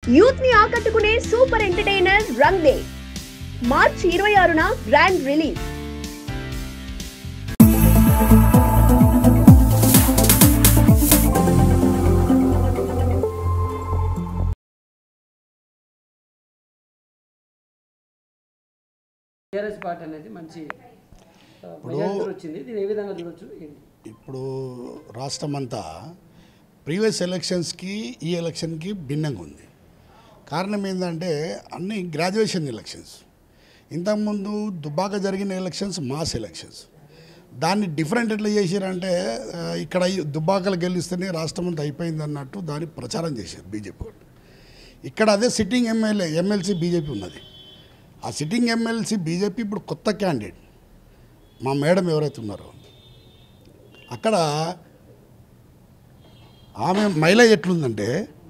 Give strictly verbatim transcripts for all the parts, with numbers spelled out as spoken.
Youth ని ఆకట్టుకునే super entertainer Rang De March ఇరవై ఆరున గ్రాండ్ రిలీజ్. టీఆర్ఎస్ పార్టీ అనేది మంచి మెజారిటీ వచ్చింది. దీని ఏ విధంగా చూడొచ్చు? ఇప్పుడు రాష్ట్రం అంతా ప్రీవియస్ ఎలక్షన్స్కి ఈ ఎలక్షన్కి భిన్నంగా ఉంది. కారణం ఏంటంటే అన్ని గ్రాడ్యుయేషన్ ఎలక్షన్స్. ఇంతకుముందు దుబ్బాక జరిగిన ఎలక్షన్స్ మాస్ ఎలక్షన్స్. దాన్ని డిఫరెంట్ ఎట్లా చేశారంటే ఇక్కడ దుబ్బాకలు గెలిస్తేనే రాష్ట్రం అంతా అయిపోయింది అన్నట్టు దాన్ని ప్రచారం చేశారు బీజేపీ వాళ్ళు. ఇక్కడ అదే సిట్టింగ్ ఎమ్మెల్యే ఎమ్మెల్సీ బీజేపీ ఉన్నది. ఆ సిట్టింగ్ ఎమ్మెల్సీ బీజేపీ ఇప్పుడు కొత్త క్యాండిడేట్ మా మేడం ఎవరైతే ఉన్నారో అక్కడ ఆమె మైలేజ్ ఎట్లుందంటే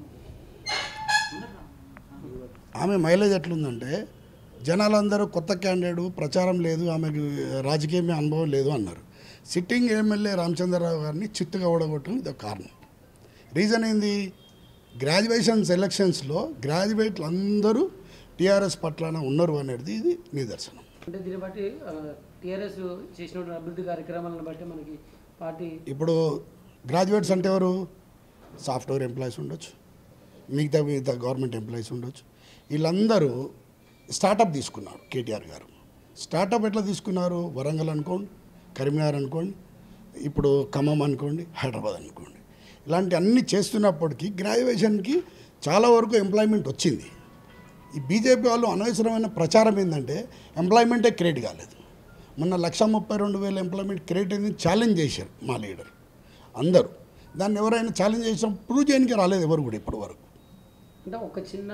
ఆమె మైలేజ్ ఎట్లుందంటే జనాలందరూ కొత్త క్యాండిడేట్, ప్రచారం లేదు, ఆమెకు రాజకీయ అనుభవం లేదు అన్నారు. సిట్టింగ్ ఎమ్మెల్యే రామచంద్రరావు గారిని చిత్తుగా ఓడగొట్టడం ఇది కారణం. రీజన్ ఏంది? గ్రాడ్యుయేషన్స్ ఎలక్షన్స్లో గ్రాడ్యుయేట్లు అందరూ టీఆర్ఎస్ పట్లన ఉన్నారు అనేది ఇది నిదర్శనం. అంటే దీన్ని బట్టి టీఆర్ఎస్ చేసినటువంటి అభివృద్ధి కార్యక్రమాలను బట్టి మనకి పార్టీ ఇప్పుడు గ్రాడ్యుయేట్స్ అంటే ఎవరు? సాఫ్ట్వేర్ ఎంప్లాయీస్ ఉండొచ్చు, మిగతా మిగతా గవర్నమెంట్ ఎంప్లాయీస్ ఉండొచ్చు. వీళ్ళందరూ స్టార్టప్ తీసుకున్నారు కేటీఆర్ గారు. స్టార్టప్ ఎట్లా తీసుకున్నారు? వరంగల్ అనుకోండి, కరీంనగర్ అనుకోండి, ఇప్పుడు ఖమ్మం అనుకోండి, హైదరాబాద్ అనుకోండి. ఇలాంటి అన్నీ చేస్తున్నప్పటికీ గ్రాడ్యుయేషన్కి చాలా వరకు ఎంప్లాయ్మెంట్ వచ్చింది. ఈ బీజేపీ వాళ్ళు అనవసరమైన ప్రచారం ఏంటంటే ఎంప్లాయ్మెంటే క్రియేట్ కాలేదు. మొన్న లక్ష ముప్పై రెండు వేల ఎంప్లాయ్మెంట్ క్రియేట్ అయింది ఛాలెంజ్ చేశారు మా లీడర్ అందరూ. దాన్ని ఎవరైనా ఛాలెంజ్ చేసినా ప్రూవ్ చేయడానికి రాలేదు ఎవరు కూడా ఇప్పటి వరకు. అంటే ఒక చిన్న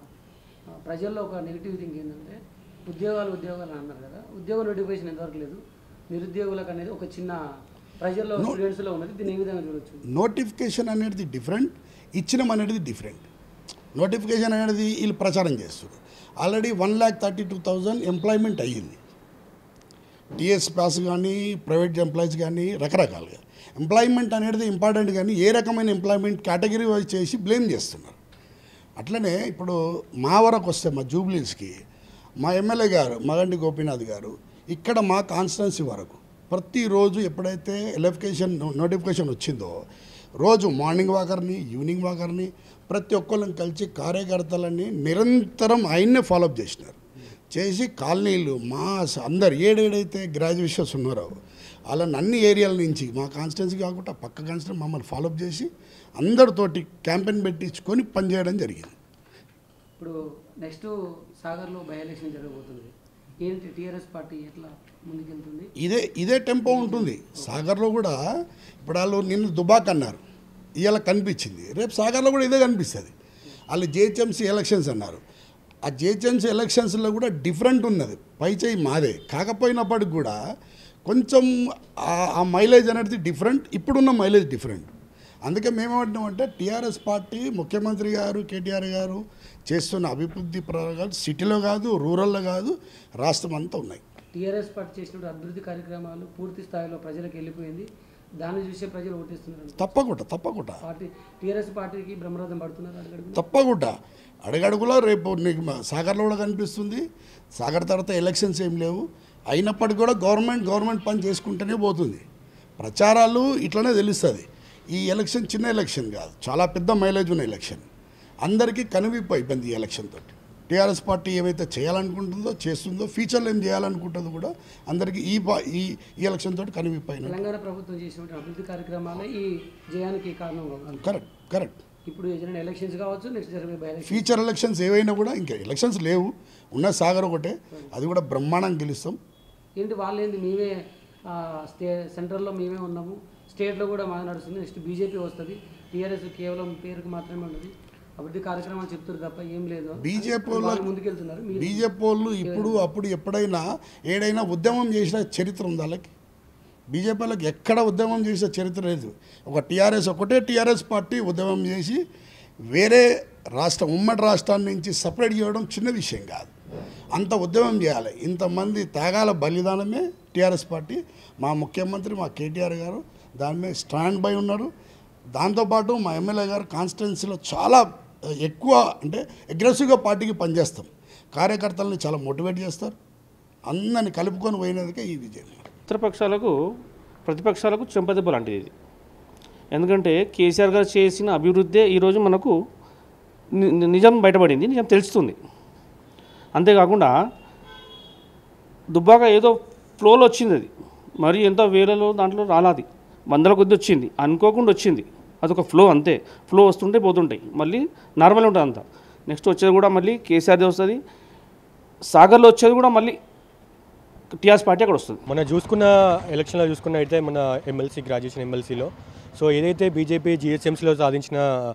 ప్రజల్లో ఒక నెగిటివ్ థింక్ ఏంటంటే ఉద్యోగాలు ఉద్యోగాలు అన్నారు కదా, ఉద్యోగ నోటిఫికేషన్ ఎంతవరకు లేదు, నిరుద్యోగులకు అనేది ఒక చిన్న ప్రజల్లో స్టూడెంట్స్లో ఉన్నది. దీన్ని ఏ విధంగా చూడొచ్చు? నోటిఫికేషన్ అనేది డిఫరెంట్, ఇచ్చినం అనేది డిఫరెంట్. నోటిఫికేషన్ అనేది వీళ్ళు ప్రచారం చేస్తారు. Already one lakh thirty two thousand employment అయ్యింది. టీఎస్ పాస్ కానీ ప్రైవేట్ ఎంప్లాయీస్ కానీ రకరకాలుగా ఎంప్లాయ్మెంట్ అనేది ఇంపార్టెంట్, కానీ ఏ రకమైన ఎంప్లాయ్మెంట్ కేటగిరీ వైజ్ చేసి బ్లేమ్ చేస్తున్నారు. అట్లనే ఇప్పుడు మా వరకు వస్తే మా జూబ్లీస్కి మా ఎమ్మెల్యే గారు మగండి గోపీనాథ్ గారు ఇక్కడ మా కాన్స్టిట్యున్సీ వరకు ప్రతిరోజు ఎప్పుడైతే ఎలక్షన్ నోటిఫికేషన్ వచ్చిందో రోజు మార్నింగ్ వాకర్ని ఈవినింగ్ వాకర్ని ప్రతి ఒక్కళ్ళని కలిసి కార్యకర్తలని నిరంతరం ఆయన్నే ఫాలోఅప్ చేసినారు. చేసి కాలనీలు మా అందరు ఏడేడైతే గ్రాడ్యుయేషన్స్ ఉన్నారో వాళ్ళని అన్ని ఏరియాల నుంచి మా కాన్స్టిట్యున్సీ కాకుండా పక్క కాన్స్టిట్యున్సీ మమ్మల్ని ఫాలోఅప్ చేసి అందరితోటి క్యాంపెయిన్ పెట్టించుకొని పనిచేయడం జరిగింది. ఇప్పుడు నెక్స్ట్ సాగర్లో బై ఎలక్షన్ జరగబోతుంది. ఏంటి టీఆర్ఎస్ పార్టీ ఎట్లా ముందుకెళ్తుంది? ఇదే ఇదే టెంపో ఉంటుంది సాగర్లో కూడా. ఇప్పుడు వాళ్ళు నిన్న దుబాక్ అన్నారు, ఇవాళ కనిపించింది, రేపు సాగర్లో కూడా ఇదే కనిపిస్తుంది. వాళ్ళు జిహెచ్ఎంసీ ఎలక్షన్స్ అన్నారు. ఆ జిహెచ్ఎంసీ ఎలక్షన్స్లో కూడా డిఫరెంట్ ఉన్నది, పై చేయి మాదే. కాకపోయినప్పటికి కూడా కొంచెం ఆ మైలేజ్ అనేది డిఫరెంట్, ఇప్పుడున్న మైలేజ్ డిఫరెంట్. అందుకే మేమేమంటున్నామంటే టీఆర్ఎస్ పార్టీ ముఖ్యమంత్రి గారు కేటీఆర్ గారు చేస్తున్న అభివృద్ధి ప్రయోగాలు సిటీలో కాదు, రూరల్లో కాదు, రాష్ట్రం అంతా ఉన్నాయి. టీఆర్ఎస్ పార్టీ చేసిన అభివృద్ధి కార్యక్రమాలు పూర్తి స్థాయిలో ప్రజలకు వెళ్ళిపోయింది. దాన్ని చూసే ప్రజలు ఓటేస్తున్నారు. తప్పకుండా తప్పకుండా పార్టీ టీఆర్ఎస్ పార్టీకి బ్రహ్మరథం పడుతున్నారు అడుగడుగు. తప్పకుండా అడుగడుగులో రేపు నీకు సాగర్లో కూడా కనిపిస్తుంది. సాగర్ తర్వాత ఎలక్షన్స్ ఏం లేవు, అయినప్పటికీ కూడా గవర్నమెంట్ గవర్నమెంట్ పని చేసుకుంటూనే పోతుంది. ప్రచారాలు ఇట్లనే తెలుస్తుంది. ఈ ఎలక్షన్ చిన్న ఎలక్షన్ కాదు, చాలా పెద్ద మైలేజ్ ఉన్న ఎలక్షన్. అందరికీ కనువిప్పు అయిపోయింది ఈ ఎలక్షన్ తోటి. టీఆర్ఎస్ పార్టీ ఏమైతే చేయాలనుకుంటుందో చేస్తుందో, ఫ్యూచర్లో ఏం చేయాలనుకుంటుందో కూడా అందరికీ ఈ ఈ ఈ ఎలక్షన్ తోటి కనువిప్పు అయిన. తెలంగాణ ప్రభుత్వం చేసినటువంటి అభివృద్ధి కార్యక్రమాలే ఈ జయానికి కారణం. కరెక్ట్ కరెక్ట్ ఇప్పుడు ఏదైనా ఎలక్షన్స్ కావచ్చు, నెక్స్ట్ జరిగే బై ఎలక్షన్, ఫ్యూచర్ ఎలక్షన్స్ ఏవైనా కూడా ఇంకా ఎలక్షన్స్ లేవు, ఉన్న సాగర్ ఒకటే, అది కూడా బ్రహ్మాండంగా గెలుస్తాం. ఏంటి వాళ్ళు ఏంటి మేమే స్టే సెంట్రల్లో మేమే ఉన్నాము, స్టేట్లో కూడా మాది నడుస్తుంది, నెక్స్ట్ బీజేపీ వస్తుంది, టీఆర్ఎస్ కేవలం పేరుకు మాత్రమే ఉన్నది, అభివృద్ధి కార్యక్రమాలు చెప్తారు తప్ప ఏం లేదు. బీజేపీ వాళ్ళు ముందుకెళ్తున్నారు. బీజేపీ వాళ్ళు ఇప్పుడు అప్పుడు ఎప్పుడైనా ఏడైనా ఉద్యమం చేసిన చరిత్ర ఉంది వాళ్ళకి. బీజేపీ వాళ్ళకి ఎక్కడ ఉద్యమం చేసిన చరిత్ర లేదు. ఒక టీఆర్ఎస్ ఒకటే టీఆర్ఎస్ పార్టీ ఉద్యమం చేసి వేరే రాష్ట్రం ఉమ్మడి రాష్ట్రాన్ని నుంచి సపరేట్ చేయడం చిన్న విషయం కాదు. అంత ఉద్యమం చేయాలి, ఇంతమంది త్యాగాల బలిదానమే టీఆర్ఎస్ పార్టీ. మా ముఖ్యమంత్రి మా కేటీఆర్ గారు దాని మీద స్టాండ్ బై ఉన్నారు. దాంతోపాటు మా ఎమ్మెల్యే గారు కాన్స్టిట్యున్సీలో చాలా ఎక్కువ అంటే అగ్రెసివ్గా పార్టీకి పనిచేస్తాం. కార్యకర్తలని చాలా మోటివేట్ చేస్తారు. అందరిని కలుపుకొని పోయినదికే ఈ విజయం. మిత్రపక్షాలకు ప్రతిపక్షాలకు చెంపదెబ్బ లాంటిది ఇది. ఎందుకంటే కేసీఆర్ గారు చేసిన అభివృద్ధే ఈరోజు మనకు నిజం బయటపడింది, నిజం తెలుస్తుంది. అంతేకాకుండా దుబ్బాక ఏదో ఫ్లోలో వచ్చింది, అది మరి ఎంతో వేలలో దాంట్లో రాలాది, వందల కొద్ది వచ్చింది, అనుకోకుండా వచ్చింది. అదొక ఫ్లో, అంతే. ఫ్లో వస్తుంటే పోతుంటాయి, మళ్ళీ నార్మల్ ఉంటుంది అంతా. నెక్స్ట్ వచ్చేది కూడా మళ్ళీ కేసీఆర్ది వస్తుంది. సాగర్లో వచ్చేది కూడా మళ్ళీ టీఆర్ఎస్ పార్టీ అక్కడ వస్తుంది. మన చూసుకున్న ఎలక్షన్లో చూసుకున్నట్టయితే మన ఎమ్మెల్సీ గ్రాడ్యుయేషన్ ఎమ్మెల్సీలో సో ఏదైతే బీజేపీ జిహెచ్ఎంసీలో సాధించిన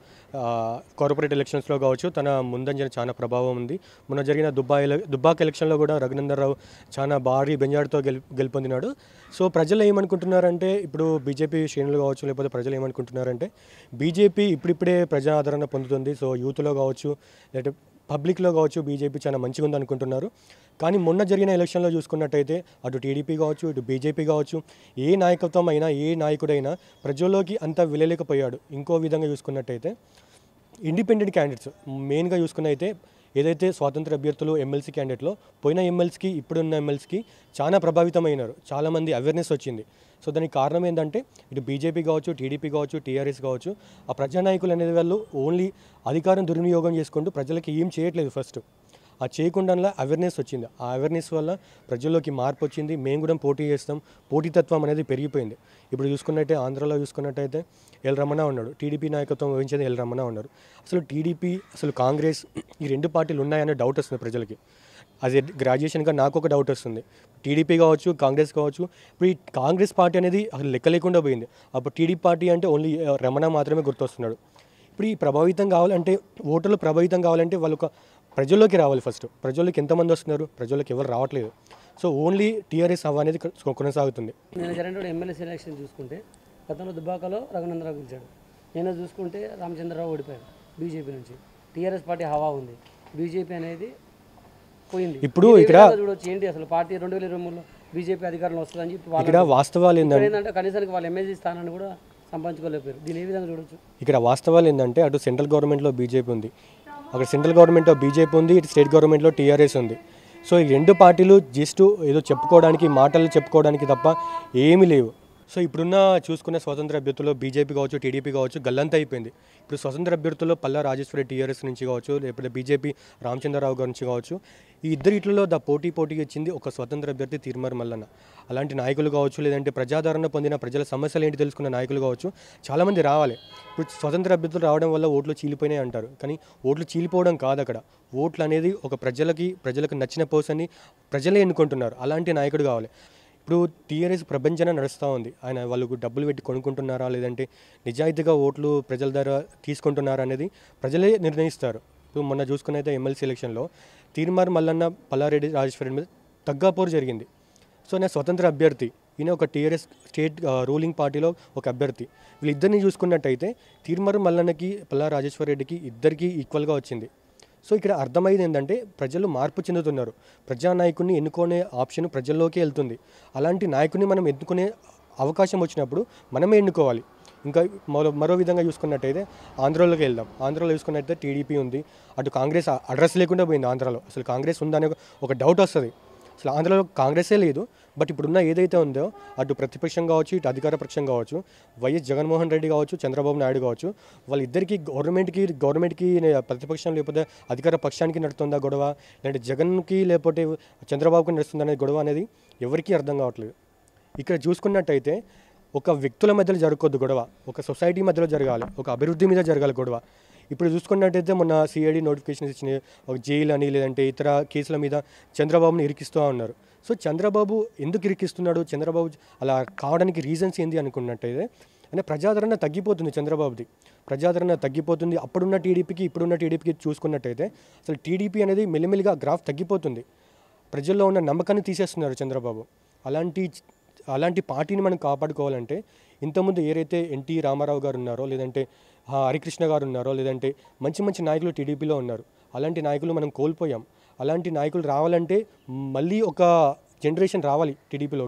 కార్పొరేట్ ఎలక్షన్స్లో కావచ్చు తన ముందంజన చాలా ప్రభావం ఉంది. మొన్న జరిగిన దుబ్బా దుబ్బాక ఎలక్షన్లో కూడా రఘునందన్ రావు చాలా భారీ బెంజాడుతో గెలు గెలుపొందినాడు. సో ప్రజలు ఏమనుకుంటున్నారంటే, ఇప్పుడు బీజేపీ శ్రేణులు కావచ్చు లేకపోతే ప్రజలు ఏమనుకుంటున్నారంటే, బీజేపీ ఇప్పుడిప్పుడే ప్రజా ఆదరణ పొందుతుంది. సో యూత్లో కావచ్చు లేకపోతే పబ్లిక్లో కావచ్చు బీజేపీ చాలా మంచిగా ఉంది అనుకుంటున్నారు. కానీ మొన్న జరిగిన ఎలక్షన్లో చూసుకున్నట్టయితే అటు టీడీపీ కావచ్చు ఇటు బీజేపీ కావచ్చు ఏ నాయకత్వం అయినా ఏ నాయకుడైనా ప్రజల్లోకి అంత వెళ్ళలేకపోయాడు. ఇంకో విధంగా చూసుకున్నట్టయితే ఇండిపెండెంట్ క్యాండిడేట్స్ మెయిన్గా చూసుకున్నైతే ఏదైతే స్వాతంత్ర అభ్యర్థులు ఎమ్మెల్సీ క్యాండిడేట్లో పోయిన ఎమ్మెల్సీకి ఇప్పుడున్న ఎమ్మెల్సీకి చాలా ప్రభావితమైనారు, చాలామంది అవేర్నెస్ వచ్చింది. సో దానికి కారణం ఏంటంటే ఇటు బీజేపీ కావచ్చు టీడీపీ కావచ్చు టీఆర్ఎస్ కావచ్చు ఆ ప్రజానాయకులు అనేది వాళ్ళు ఓన్లీ అధికారం దుర్వినియోగం చేసుకుంటూ ప్రజలకి ఏం చేయట్లేదు. ఫస్ట్ ఆ చేయకుండా అవేర్నెస్ వచ్చింది. ఆ అవేర్నెస్ వల్ల ప్రజల్లోకి మార్పు వచ్చింది. మేము కూడా పోటీ చేస్తాం, పోటీతత్వం అనేది పెరిగిపోయింది. ఇప్పుడు చూసుకున్నట్టే ఆంధ్రాలో చూసుకున్నట్టయితే ఎల్ రమణ ఉన్నాడు, టీడీపీ నాయకత్వం వహించేది ఎల్ రమణ ఉన్నారు. అసలు టీడీపీ అసలు కాంగ్రెస్ ఈ రెండు పార్టీలు ఉన్నాయనే డౌట్ వస్తుంది ప్రజలకి. అది గ్రాడ్యుయేషన్గా నాకు ఒక డౌట్ వస్తుంది. టీడీపీ కావచ్చు కాంగ్రెస్ కావచ్చు ఇప్పుడు ఈ కాంగ్రెస్ పార్టీ అనేది అసలు లెక్క లేకుండా పోయింది. అప్పుడు టీడీపీ పార్టీ అంటే ఓన్లీ రమణ మాత్రమే గుర్తొస్తున్నాడు. ఇప్పుడు ఈ ప్రభావితం కావాలంటే ఓటర్లు ప్రభావితం కావాలంటే వాళ్ళు ఒక ప్రజల్లోకి రావాలి. ఫస్ట్ ప్రజల్లోకి ఎంతమంది వస్తున్నారు, ప్రజల్లోకి ఎవరు రావట్లేదు. సో ఓన్లీ టీఆర్ఎస్ హవా అనేది కొనసాగుతుంది. నేను జరిగిన ఎమ్మెల్యే సెలక్షన్ చూసుకుంటే గతంలో దుబ్బాకలో రఘునందరావు గెలిచాడు. నేను చూసుకుంటే రామచంద్రరావు ఓడిపోయాడు బీజేపీ నుంచి. టీఆర్ఎస్ పార్టీ హవా ఉంది, బీజేపీ అనేది పోయింది. ఇప్పుడు ఇక్కడ చూడొచ్చు ఏంటి అసలు పార్టీ రెండు వేల ఇరవై మూడులో బీజేపీ అధికారంలో వస్తుందని చెప్పి ఇక్కడ వాస్తవాలు ఏంటంటే కనీసానికి వాళ్ళ ఎమ్మెల్సీ స్థానాన్ని కూడా సంపాదించుకోలేకపోయారు. దీని ఏ విధంగా చూడొచ్చు? ఇక్కడ వాస్తవాలు ఏంటంటే అటు సెంట్రల్ గవర్నమెంట్లో బీజేపీ ఉంది, అక్కడ సెంట్రల్ గవర్నమెంట్లో బీజేపీ ఉంది, ఇటు స్టేట్ గవర్నమెంట్లో టీఆర్ఎస్ ఉంది. సో ఈ రెండు పార్టీలు జస్ట్ ఏదో చెప్పుకోవడానికి మాటలు చెప్పుకోవడానికి తప్ప ఏమీ లేవు. సో ఇప్పుడున్న చూసుకున్న స్వతంత్ర అభ్యర్థుల్లో బీజేపీ కావచ్చు టీడీపీ కావచ్చు గల్లంతా అయిపోయింది. ఇప్పుడు స్వతంత్ర అభ్యర్థుల్లో పల్లా రాజేశ్వరి టీఆర్ఎస్ నుంచి కావచ్చు లేకపోతే బీజేపీ రామచంద్రరావు గారి నుంచి కావచ్చు ఈ ఇద్దరిట్లో ద పోటీ పోటీకి ఇచ్చింది ఒక స్వతంత్ర అభ్యర్థి తీర్మార్ మల్లన్న. అలాంటి నాయకులు కావచ్చు లేదంటే ప్రజాదరణ పొందిన ప్రజల సమస్యలు ఏంటి తెలుసుకున్న నాయకులు కావచ్చు చాలామంది రావాలి. ఇప్పుడు స్వతంత్ర అభ్యర్థులు రావడం వల్ల ఓట్లు చీలిపోయినాయి అంటారు, కానీ ఓట్లు చీలిపోవడం కాదు. అక్కడ ఓట్లు అనేది ఒక ప్రజలకి ప్రజలకు నచ్చిన పర్సన్ని ప్రజలే ఎన్నుకుంటున్నారు. అలాంటి నాయకుడు కావాలి. ఇప్పుడు టీఆర్ఎస్ ప్రపంచన నడుస్తూ ఉంది. ఆయన వాళ్ళకు డబ్బులు పెట్టి కొనుక్కుంటున్నారా లేదంటే నిజాయితీగా ఓట్లు ప్రజల ద్వారా తీసుకుంటున్నారా అనేది ప్రజలే నిర్ణయిస్తారు. ఇప్పుడు మొన్న చూసుకున్నైతే ఎమ్మెల్సీ ఎలక్షన్లో తీర్మార్ మల్లన్న పల్లారెడ్డి రాజేశ్వరి మీద తగ్గాపోరు జరిగింది. సో నేను స్వతంత్ర అభ్యర్థి, ఈయన ఒక టీఆర్ఎస్ స్టేట్ రూలింగ్ పార్టీలో ఒక అభ్యర్థి. వీళ్ళిద్దరిని చూసుకున్నట్టయితే తీర్మార్ మల్లన్నకి పల్లా రాజేశ్వర రెడ్డికి ఇద్దరికీ ఈక్వల్గా వచ్చింది. సో ఇక్కడ అర్థమైంది ఏంటంటే ప్రజలు మార్పు చెందుతున్నారు. ప్రజానాయకుడిని ఎన్నుకునే ఆప్షన్ ప్రజల్లోకి వెళ్తుంది. అలాంటి నాయకుడిని మనం ఎన్నుకునే అవకాశం వచ్చినప్పుడు మనమే ఎన్నుకోవాలి. ఇంకా మరో మరో విధంగా చూసుకున్నట్టయితే ఆంధ్రాలోకి వెళ్దాం. ఆంధ్రాలో చూసుకున్నట్టయితే టీడీపీ ఉంది, అటు కాంగ్రెస్ అడ్రస్ లేకుండా పోయింది. ఆంధ్రాలో అసలు కాంగ్రెస్ ఉందనే ఒక డౌట్ వస్తుంది. అసలు ఆంధ్రాలో కాంగ్రెసే లేదు. బట్ ఇప్పుడున్న ఏదైతే ఉందో అటు ప్రతిపక్షం కావచ్చు ఇటు అధికార పక్షం కావచ్చు వైఎస్ జగన్మోహన్ రెడ్డి కావచ్చు చంద్రబాబు నాయుడు కావచ్చు వాళ్ళిద్దరికీ గవర్నమెంట్కి గవర్నమెంట్కి ప్రతిపక్షం లేకపోతే అధికార పక్షానికి నడుస్తుందా గొడవ, లేదంటే జగన్కి లేకపోతే చంద్రబాబుకి నడుస్తుందా అనే గొడవ అనేది ఎవరికీ అర్థం కావట్లేదు. ఇక్కడ చూసుకున్నట్టయితే ఒక వ్యక్తుల మధ్యలో జరగకూడదు గొడవ, ఒక సొసైటీ మధ్యలో జరగాలి, ఒక అభివృద్ధి మీద జరగాలి గొడవ. ఇప్పుడు చూసుకున్నట్టయితే మొన్న సిఐడి నోటిఫికేషన్ ఇచ్చిన ఒక జైలు అని లేదంటే ఇతర కేసుల మీద చంద్రబాబుని ఇరికిస్తూ ఉన్నారు. సో చంద్రబాబు ఎందుకు ఇరికిస్తున్నాడు, చంద్రబాబు అలా కావడానికి రీజన్స్ ఏంది అనుకున్నట్టయితే అంటే ప్రజాదరణ తగ్గిపోతుంది. చంద్రబాబుది ప్రజాదరణ తగ్గిపోతుంది. అప్పుడున్న టీడీపీకి ఇప్పుడున్న టీడీపీకి చూసుకున్నట్టయితే అసలు టీడీపీ అనేది మెల్లిమెల్లిగా గ్రాఫ్ తగ్గిపోతుంది. ప్రజల్లో ఉన్న నమ్మకాన్ని తీసేస్తున్నారు చంద్రబాబు. అలాంటి అలాంటి పార్టీని మనం కాపాడుకోవాలంటే ఇంతకుముందు ఏదైతే ఎన్టీ రామారావు గారు ఉన్నారో లేదంటే హరికృష్ణ గారు ఉన్నారో లేదంటే మంచి మంచి నాయకులు టీడీపీలో ఉన్నారు. అలాంటి నాయకులు మనం కోల్పోయాం. అలాంటి నాయకులు రావాలంటే మళ్ళీ ఒక జనరేషన్ రావాలి టీడీపీలోకి.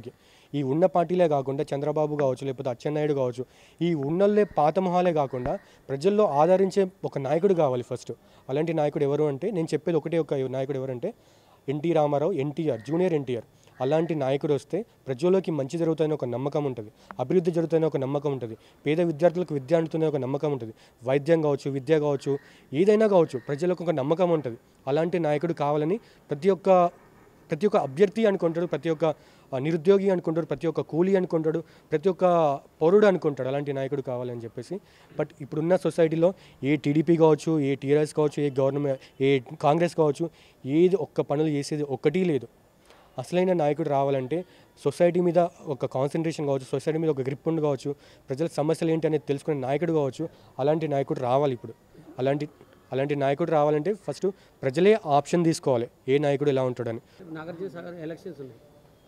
ఈ ఉన్న పార్టీలే కాకుండా చంద్రబాబు కావచ్చు, లేకపోతే అచ్చెన్నాయుడు కావచ్చు, ఈ ఉన్నోళ్ళే పాత మొహాలే కాకుండా ప్రజల్లో ఆదరించే ఒక నాయకుడు కావాలి ఫస్ట్. అలాంటి నాయకుడు ఎవరు అంటే, నేను చెప్పేది ఒకటే ఒక నాయకుడు ఎవరంటే NT Ramarao, NTR, junior NTR. అలాంటి నాయకుడు వస్తే ప్రజల్లోకి మంచి జరుగుతుందని ఒక నమ్మకం ఉంటుంది, అభివృద్ధి జరుగుతుందని ఒక నమ్మకం ఉంటుంది, పేద విద్యార్థులకు విద్య అందుతుందని ఒక నమ్మకం ఉంటుంది, వైద్యం కావచ్చు, విద్య కావచ్చు, ఏదైనా కావచ్చు, ప్రజలకు ఒక నమ్మకం ఉంటుంది. అలాంటి నాయకుడు కావాలని ప్రతి ఒక్క ప్రతి ఒక్క అభ్యర్థి అనుకుంటాడు, ప్రతి ఒక్క నిరుద్యోగి అనుకుంటాడు, ప్రతి ఒక్క కూలీ అనుకుంటాడు, ప్రతి ఒక్క పౌరుడు అనుకుంటాడు అలాంటి నాయకుడు కావాలని చెప్పేసి. బట్ ఇప్పుడున్న సొసైటీలో ఏ టీడీపీ కావచ్చు, ఏ టీఆర్ఎస్ కావచ్చు, ఏ గవర్నమెంట్, ఏ కాంగ్రెస్ కావచ్చు, ఏది ఒక్క పనులు చేసేది ఒక్కటి లేదు. అసలైన నాయకుడు రావాలంటే సొసైటీ మీద ఒక కాన్సన్ట్రేషన్ కావచ్చు, సొసైటీ మీద ఒక గ్రిప్ ఉండి కావచ్చు, ప్రజల సమస్యలు ఏంటి అనేది తెలుసుకునే నాయకుడు కావచ్చు, అలాంటి నాయకుడు రావాలి ఇప్పుడు. అలాంటి అలాంటి నాయకుడు రావాలంటే ఫస్ట్ ప్రజలే ఆప్షన్ తీసుకోవాలి ఏ నాయకుడు ఎలా ఉంటాడని. నాగార్జున సాగర్ ఎలక్షన్స్ ఉన్నాయి,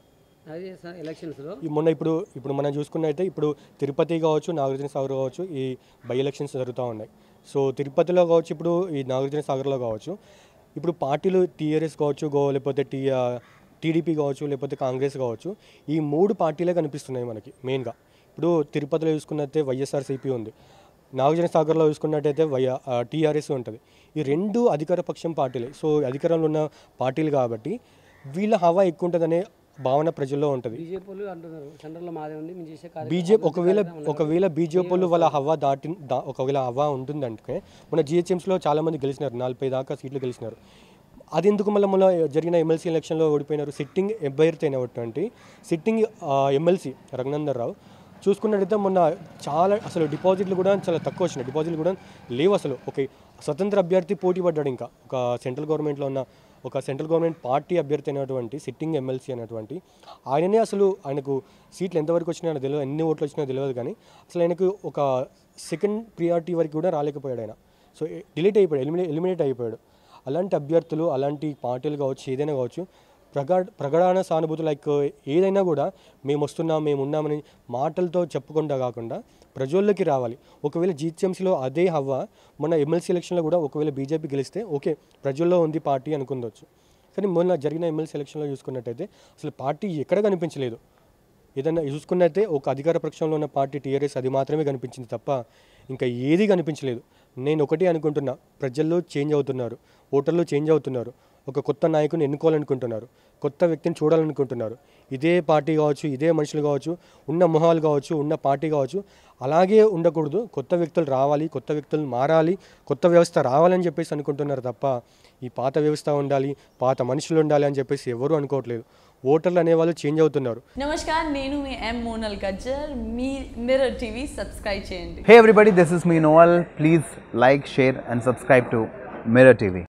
అదే ఎలక్షన్స్లో మొన్న ఇప్పుడు ఇప్పుడు మనం చూసుకున్నైతే ఇప్పుడు తిరుపతి కావచ్చు, నాగార్జున సాగర్ కావచ్చు, ఈ బై ఎలక్షన్స్ జరుగుతూ ఉన్నాయి. సో తిరుపతిలో కావచ్చు, ఇప్పుడు ఈ నాగార్జున సాగర్లో కావచ్చు, ఇప్పుడు పార్టీలు టీఆర్ఎస్ కావచ్చు, గో లేకపోతే టీ టీడీపీ కావచ్చు, లేకపోతే కాంగ్రెస్ కావచ్చు, ఈ మూడు పార్టీలే కనిపిస్తున్నాయి మనకి మెయిన్గా. ఇప్పుడు తిరుపతిలో చూసుకున్నట్లయితే వైఎస్ఆర్సీపీ ఉంది, నాగార్జున సాగర్లో చూసుకున్నట్టయితే వైఆ టీఆర్ఎస్ ఉంటుంది. ఈ రెండు అధికార పక్షం పార్టీలే. సో అధికారంలో ఉన్న పార్టీలు కాబట్టి వీళ్ళ హవా ఎక్కువ ఉంటుందనే భావన ప్రజల్లో ఉంటుంది. బీజేపీ అంటున్నారు సెంట్రల్లో మాదే ఉంది, మేము చేసే బీజేపీ ఒకవేళ ఒకవేళ బీజేపీ వాళ్ళ హవా దాటి ఒకవేళ హవా ఉంటుందంటే మన జిహెచ్ఎంసీలో చాలామంది గెలిచినారు, నలభై దాకా సీట్లు గెలిచినారు. అది ఎందుకు మళ్ళీ మళ్ళీ జరిగిన ఎమ్మెల్సీ ఎలక్షన్లో ఓడిపోయినారు? సిట్టింగ్ అభ్యర్థి అయినటువంటి సిట్టింగ్ ఎమ్మెల్సీ రఘునందన్ రావు చూసుకున్నట్టయితే మొన్న చాలా అసలు డిపాజిట్లు కూడా చాలా తక్కువ వచ్చినాయి, డిపాజిట్లు కూడా లేవు అసలు. ఒక స్వతంత్ర అభ్యర్థి పోటీ పడ్డాడు, ఇంకా ఒక సెంట్రల్ గవర్నమెంట్లో ఉన్న ఒక సెంట్రల్ గవర్నమెంట్ పార్టీ అభ్యర్థి అయినటువంటి సిట్టింగ్ ఎమ్మెల్సీ అనేటువంటి ఆయననే అసలు ఆయనకు సీట్లు ఎంతవరకు వచ్చినాయో తెలియదు, ఎన్ని ఓట్లు వచ్చినాయో తెలియదు, కానీ అసలు ఆయనకు ఒక సెకండ్ ప్రియారిటీ వరకు కూడా రాలేకపోయాడు ఆయన. సో డిలీట్ అయిపోయాడు, ఎలిమినే ఎలిమినేట్ అయిపోయాడు. అలాంటి అభ్యర్థులు, అలాంటి పార్టీలు కావచ్చు, ఏదైనా కావచ్చు, ప్రగా ప్రగాఢ సానుభూతి లైక్ ఏదైనా కూడా మేము వస్తున్నాం, మేము ఉన్నామని మాటలతో చెప్పకుండా కాకుండా ప్రజల్లోకి రావాలి. ఒకవేళ జీహెచ్ఎంసీలో అదే హవ్వ మన ఎమ్మెల్సీ ఎలక్షన్లో కూడా ఒకవేళ బీజేపీ గెలిస్తే ఓకే ప్రజల్లో ఉంది పార్టీ అనుకుందొచ్చు. కానీ మొన్న జరిగిన ఎమ్మెల్సీ ఎలక్షన్లో చూసుకున్నట్టయితే అసలు పార్టీ ఎక్కడ కనిపించలేదు. ఏదైనా చూసుకున్నట్టయితే ఒక అధికార పక్షంలో ఉన్న పార్టీ టీఆర్ఎస్ అది మాత్రమే కనిపించింది తప్ప ఇంకా ఏది కనిపించలేదు. నేను ఒకటి అనుకుంటున్నా, ప్రజల్లో చేంజ్ అవుతున్నారు, ఓటర్లు చేంజ్ అవుతున్నారు, ఒక కొత్త నాయకుని ఎన్నుకోవాలనుకుంటున్నారు, కొత్త వ్యక్తిని చూడాలనుకుంటున్నారు. ఇదే పార్టీ కావచ్చు, ఇదే మనుషులు కావచ్చు, ఉన్న మొహాలు కావచ్చు, ఉన్న పార్టీ కావచ్చు, అలాగే ఉండకూడదు. కొత్త వ్యక్తులు రావాలి, కొత్త వ్యక్తులు మారాలి, కొత్త వ్యవస్థ రావాలని చెప్పేసి అనుకుంటున్నారు తప్ప ఈ పాత వ్యవస్థ ఉండాలి, పాత మనుషులు ఉండాలి అని చెప్పేసి ఎవరు అనుకోవట్లేదు. ఓటర్లు అనేవాళ్ళు చేంజ్ అవుతున్నారు. నమస్కారం, నేను మీ ఎం మోనల్ గజ్జర్, మీ మిర్రర్ టీవీ సబ్స్క్రైబ్ చేయండి. Hey everybody, this is me Noel. Please like, share and subscribe to Mirror T V.